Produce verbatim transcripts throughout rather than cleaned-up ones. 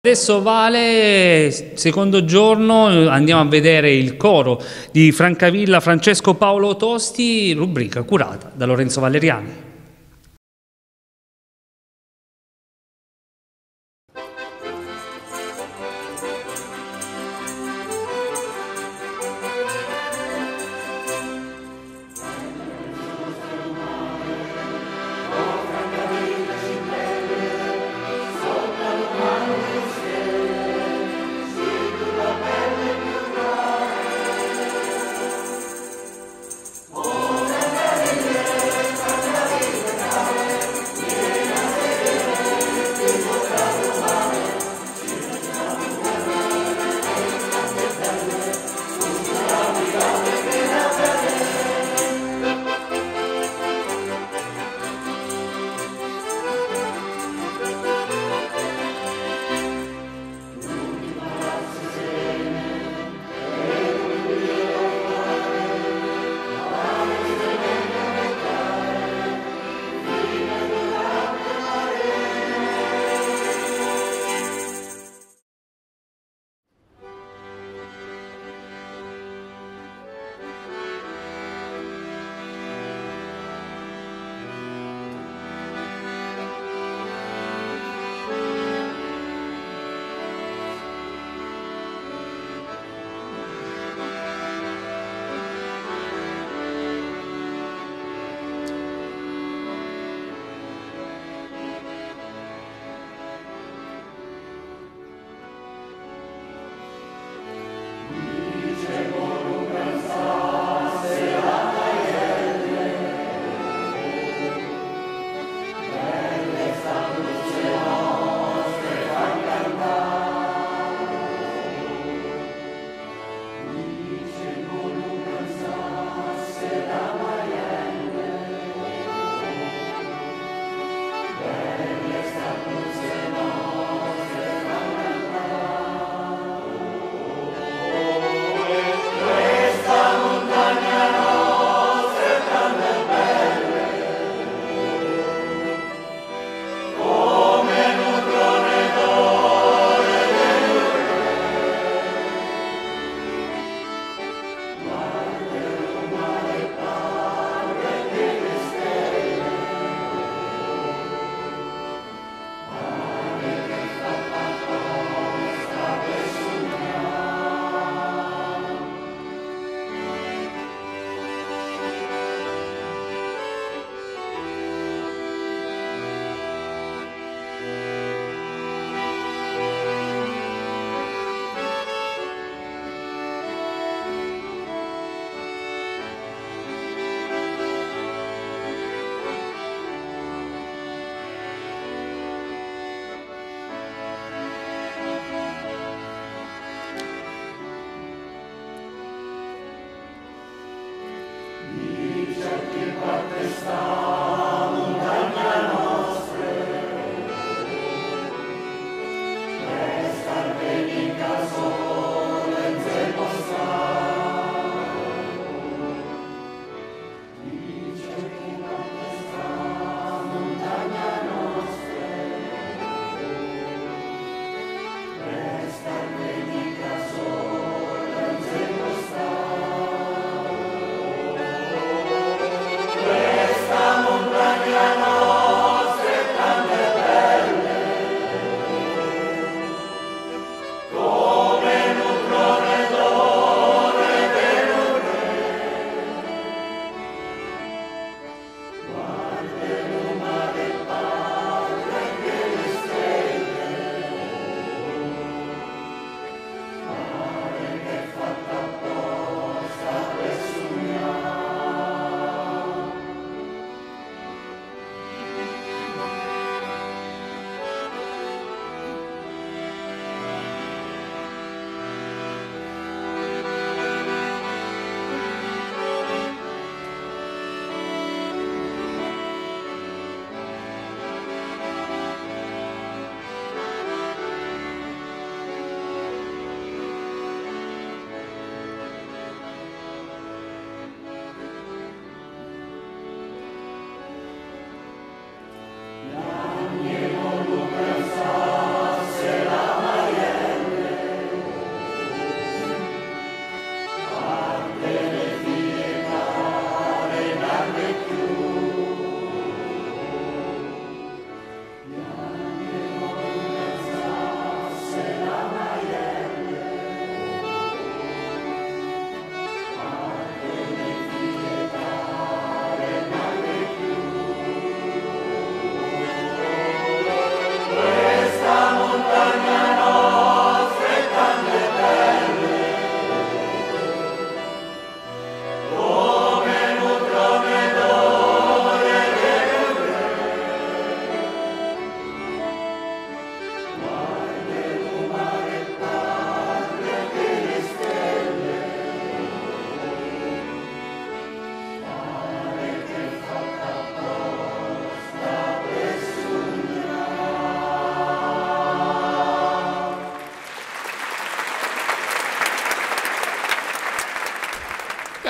Adesso Vale, secondo giorno, andiamo a vedere il coro di Francavilla Francesco Paolo Tosti, rubrica curata da Lorenzo Valeriani.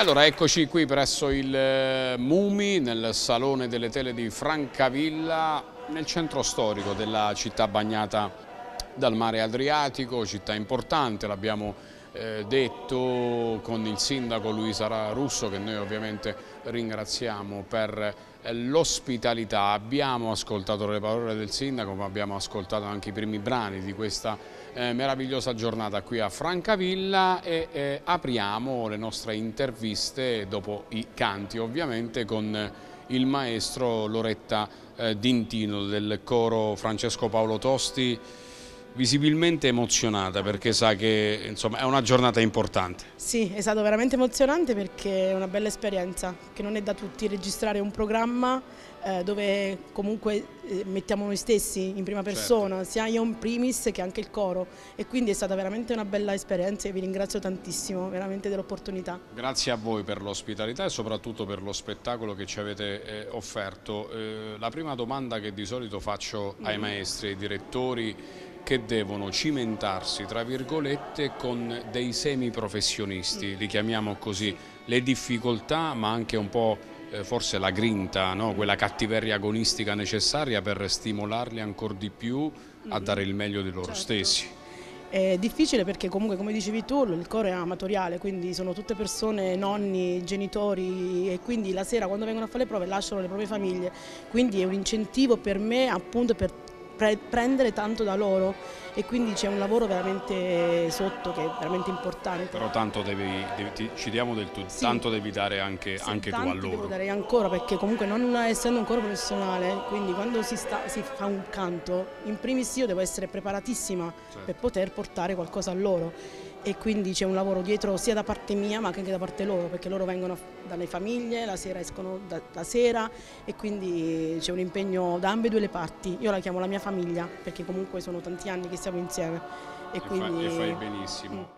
allora eccoci qui presso il Mumi, nel Salone delle Tele di Francavilla, nel centro storico della città bagnata dal mare Adriatico, città importante, l'abbiamo eh, detto con il sindaco Luisa Russo, che noi ovviamente ringraziamo per l'ospitalità. Abbiamo ascoltato le parole del sindaco, ma abbiamo ascoltato anche i primi brani di questa eh, meravigliosa giornata qui a Francavilla e eh, apriamo le nostre interviste dopo i canti ovviamente con il maestro Loretta eh, D'Intino del coro Francesco Paolo Tosti, visibilmente emozionata perché sa che insomma è una giornata importante. Sì, è stato veramente emozionante perché è una bella esperienza, che non è da tutti registrare un programma eh, dove comunque eh, mettiamo noi stessi in prima persona, certo, sia io in primis che anche il coro, e quindi è stata veramente una bella esperienza e vi ringrazio tantissimo veramente dell'opportunità. Grazie a voi per l'ospitalità e soprattutto per lo spettacolo che ci avete eh, offerto. Eh, la prima domanda che di solito faccio ai maestri, ai direttori che devono cimentarsi tra virgolette con dei semiprofessionisti, li chiamiamo così, le difficoltà ma anche un po' eh, forse la grinta, no? Quella cattiveria agonistica necessaria per stimolarli ancora di più a dare il meglio di loro, certo, stessi. È difficile perché comunque, come dicevi tu, il coro è amatoriale, quindi sono tutte persone, nonni, genitori, e quindi la sera quando vengono a fare le prove lasciano le proprie famiglie, quindi è un incentivo per me appunto per prendere tanto da loro, e quindi c'è un lavoro veramente sotto che è veramente importante. Però tanto devi, devi ci diamo del tu, sì, tanto devi dare anche, sì, anche tu a loro. Devo dare ancora, perché comunque non essendo un coro professionale, quindi quando si, sta, si fa un canto, in primis io devo essere preparatissima, certo, per poter portare qualcosa a loro, e quindi c'è un lavoro dietro sia da parte mia ma anche da parte loro, perché loro vengono dalle famiglie, la sera escono da, da sera, e quindi c'è un impegno da ambedue le parti. Io la chiamo la mia famiglia perché comunque sono tanti anni che siamo insieme e, e quindi... Fa, e fai benissimo. Mm.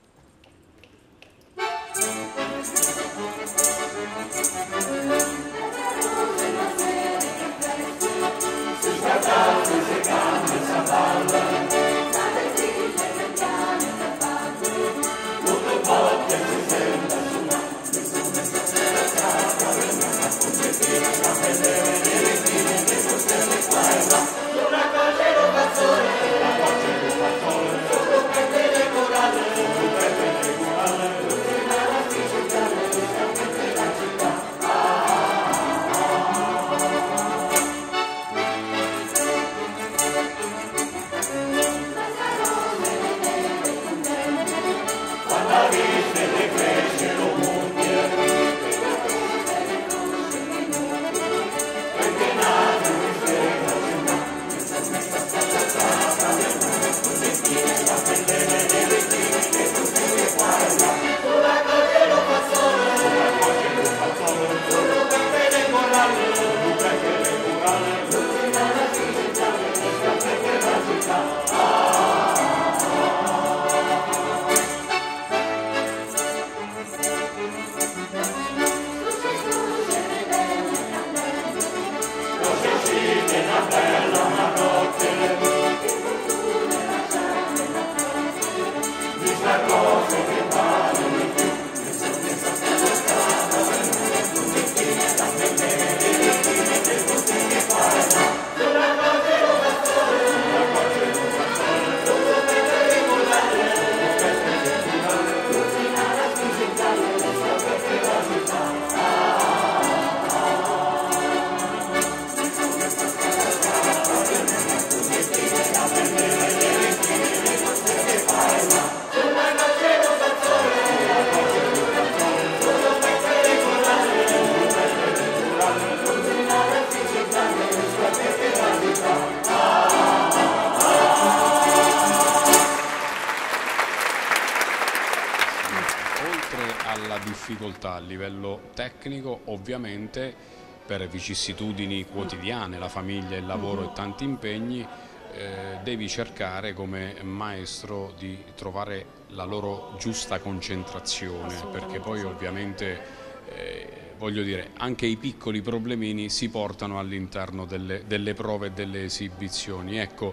Difficoltà a livello tecnico, ovviamente per vicissitudini quotidiane, la famiglia, il lavoro e tanti impegni, eh, devi cercare come maestro di trovare la loro giusta concentrazione, perché poi ovviamente eh, voglio dire, anche i piccoli problemini si portano all'interno delle, delle prove e delle esibizioni. Ecco,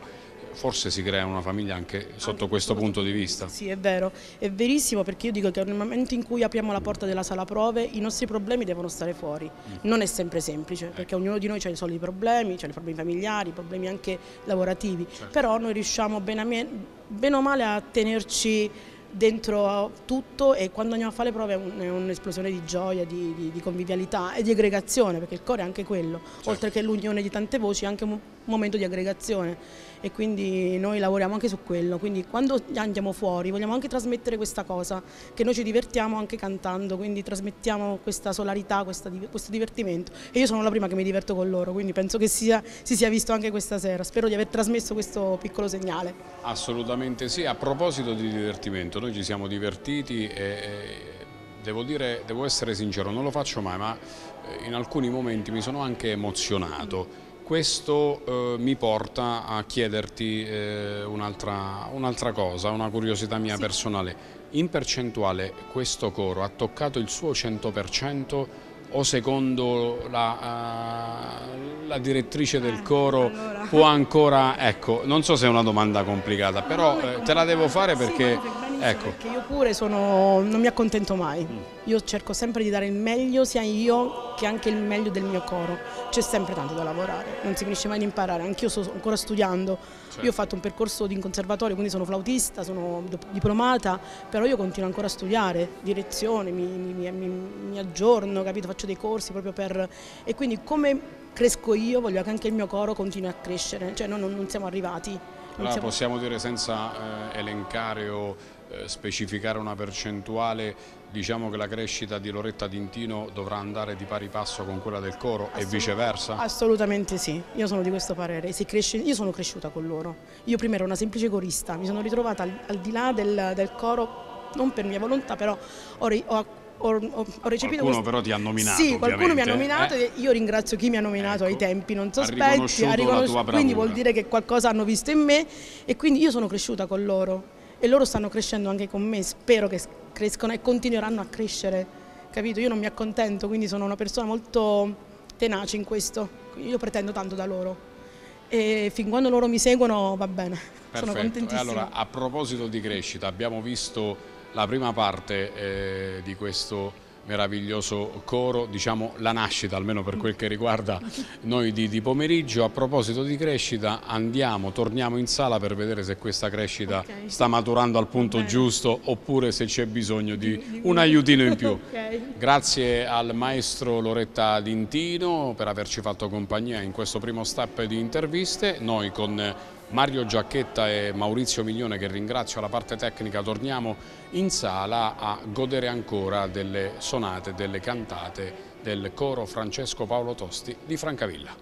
forse si crea una famiglia anche sotto anche questo punto di vista. Sì, è vero, è verissimo, perché io dico che nel momento in cui apriamo la porta della sala prove i nostri problemi devono stare fuori. Mm. Non è sempre semplice, perché ognuno di noi ha i soliti problemi, ha i problemi familiari, problemi anche lavorativi, certo. Però noi riusciamo bene, a me, bene o male a tenerci dentro tutto, e quando andiamo a fare le prove è un'esplosione di gioia, di, di, di convivialità e di aggregazione, perché il coro è anche quello, certo. Oltre che l'unione di tante voci è anche un momento di aggregazione, e quindi noi lavoriamo anche su quello. Quindi quando andiamo fuori vogliamo anche trasmettere questa cosa, che noi ci divertiamo anche cantando, quindi trasmettiamo questa solarità, questa, questo divertimento, e io sono la prima che mi diverto con loro, quindi penso che sia, si sia visto anche questa sera. Spero di aver trasmesso questo piccolo segnale. Assolutamente sì. A proposito di divertimento, noi ci siamo divertiti e devo dire, devo essere sincero, non lo faccio mai, ma in alcuni momenti mi sono anche emozionato. Questo eh, mi porta a chiederti eh, un'altra un'altra cosa, una curiosità mia sì. personale. In percentuale questo coro ha toccato il suo cento per cento o secondo la, uh, la direttrice del coro eh, allora. può ancora, ecco, non so se è una domanda complicata, però eh, te la devo fare perché, sì, ecco. perché io pure sono, non mi accontento mai, mm. io cerco sempre di dare il meglio, sia io che anche il meglio del mio coro, c'è sempre tanto da lavorare, non si finisce mai di imparare, anch'io sto ancora studiando, certo. Io ho fatto un percorso di conservatorio, quindi sono flautista, sono diplomata, però io continuo ancora a studiare, direzione, mi, mi, mi, mi aggiorno, capito? Faccio dei corsi proprio per... e quindi come cresco io voglio che anche il mio coro continui a crescere, cioè noi non, non siamo arrivati. Non allora siamo... possiamo dire senza eh, elencare o eh, specificare una percentuale, diciamo che la crescita di Loretta D'Intino dovrà andare di pari passo con quella del coro Assolut- e viceversa? Assolutamente sì, io sono di questo parere, si cresce, io sono cresciuta con loro, io prima ero una semplice corista, mi sono ritrovata al, al di là del, del coro, non per mia volontà, però ho, ho Ho, ho, ho recepito qualcuno questo... però ti ha nominato, sì, qualcuno mi ha nominato eh? e io ringrazio chi mi ha nominato, ecco, ai tempi non sospetti, ha riconosciuto, ha riconosciuto la tua quindi vuol dire che qualcosa hanno visto in me, e quindi io sono cresciuta con loro e loro stanno crescendo anche con me, spero che crescano e continueranno a crescere, capito? Io non mi accontento, quindi sono una persona molto tenace in questo, io pretendo tanto da loro e fin quando loro mi seguono va bene. Perfetto. Sono contentissima. E allora, a proposito di crescita, abbiamo visto la prima parte eh, di questo meraviglioso coro, diciamo la nascita, almeno per quel che riguarda noi di, di pomeriggio. A proposito di crescita, andiamo, torniamo in sala per vedere se questa crescita okay. sta maturando al punto giusto oppure se c'è bisogno di, di, di un aiutino in più. Okay. Grazie al maestro Loretta D'Intino per averci fatto compagnia in questo primo step di interviste. Noi con Mario Giacchetta e Maurizio Miglione, che ringrazio alla parte tecnica, torniamo in sala a godere ancora delle sonate, delle cantate del coro Francesco Paolo Tosti di Francavilla.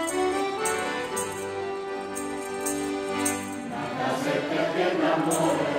Amore